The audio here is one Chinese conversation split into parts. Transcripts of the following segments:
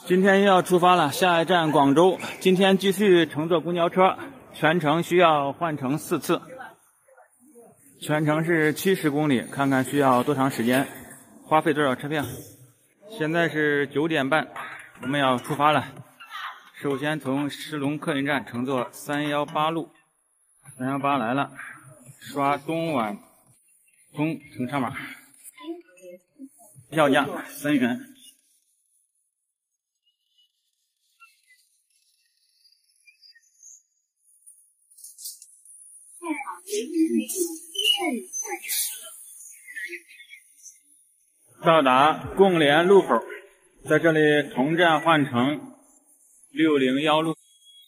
今天要出发了，下一站广州。今天继续乘坐公交车，全程需要换乘4次，全程是70公里，看看需要多长时间，花费多少车票。现在是9点半，我们要出发了。首先从石龙客运站乘坐318路，318来了，刷东莞通乘车码，票价3元。到达贡联路口，在这里同站换乘601路。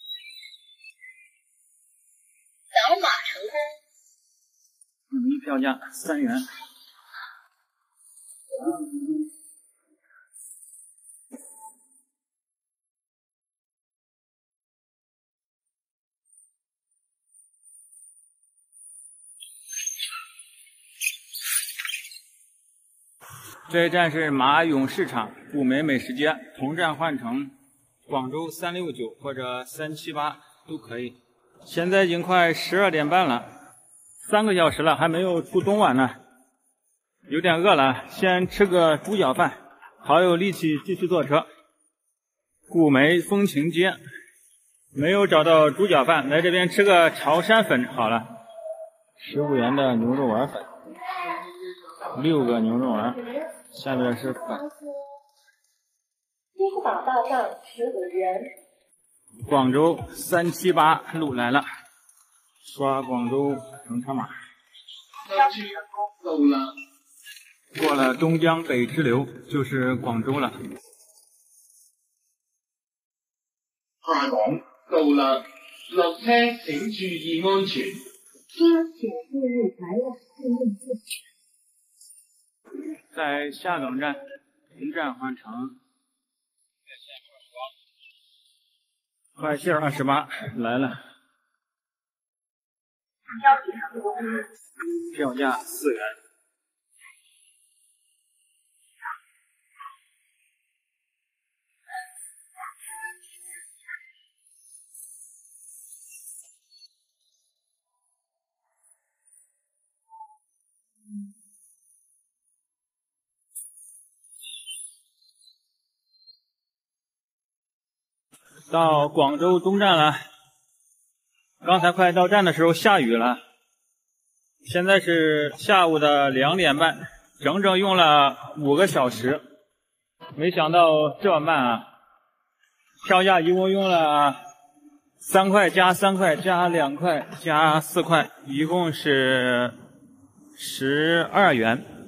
扫码成功。 票价3元。这一站是马涌市场古梅美食街，同站换乘广州369或者378都可以。现在已经快12点半了，3个小时了，还没有出东莞呢，有点饿了，先吃个猪脚饭，好有力气继续坐车。古梅风情街没有找到猪脚饭，来这边吃个潮汕粉好了。15元的牛肉丸粉，6个牛肉丸。下面是粉。 支付宝到账15元。 广州378路来了，刷广州乘车码。 交易成功。 到了，过了东江北支流就是广州了。 下港到啦，落车请注意安全。 在下港站同站换乘快线28来了，票价4元。到广州东站了，刚才快到站的时候下雨了，现在是下午的2点半，整整用了5个小时，没想到这么慢啊！票价一共用了3块加3块加2块加4块，一共是12元。